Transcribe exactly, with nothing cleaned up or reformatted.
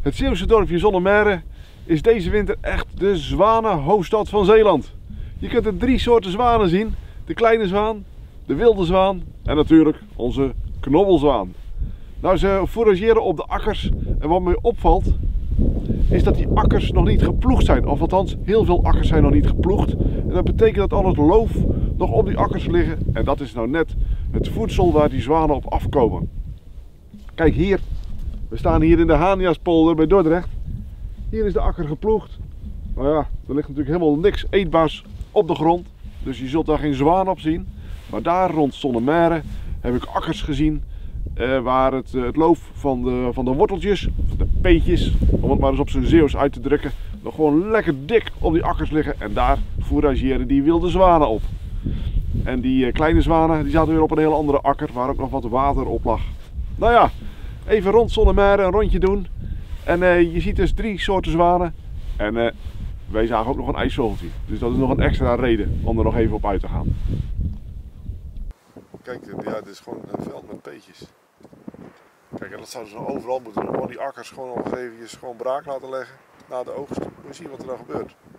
Het Zeeuwse dorpje Zonnemerre is deze winter echt de zwanenhoofdstad van Zeeland. Je kunt er drie soorten zwanen zien. De kleine zwaan, de wilde zwaan en natuurlijk onze knobbelzwaan. Nou, ze fourageren op de akkers en wat me opvalt is dat die akkers nog niet geploegd zijn. Of althans, heel veel akkers zijn nog niet geploegd. En dat betekent dat al het loof nog op die akkers liggen. En dat is nou net het voedsel waar die zwanen op afkomen. Kijk hier, we staan hier in de Haniaspolder bij Dordrecht. Hier is de akker geploegd. Nou ja, er ligt natuurlijk helemaal niks eetbaars op de grond. Dus je zult daar geen zwaan op zien. Maar daar rond Zonnemerre heb ik akkers gezien. Uh, waar het, uh, het loof van de, van de worteltjes, van de peetjes, om het maar eens op zijn Zeeuws uit te drukken, nog gewoon lekker dik op die akkers liggen. En daar fourageren die wilde zwanen op. En die uh, kleine zwanen die zaten weer op een heel andere akker waar ook nog wat water op lag. Nou ja, even rond Zonnemerre een rondje doen. En uh, je ziet dus drie soorten zwanen. En uh, wij zagen ook nog een ijsvogeltje. Dus dat is nog een extra reden om er nog even op uit te gaan. Kijk, ja, dit is gewoon een veld met peetjes. Kijk, en dat zouden ze overal moeten doen. Gewoon die akkers gewoon nog eens eventjes gewoon braak laten leggen na de oogst. Moet je zien wat er dan gebeurt.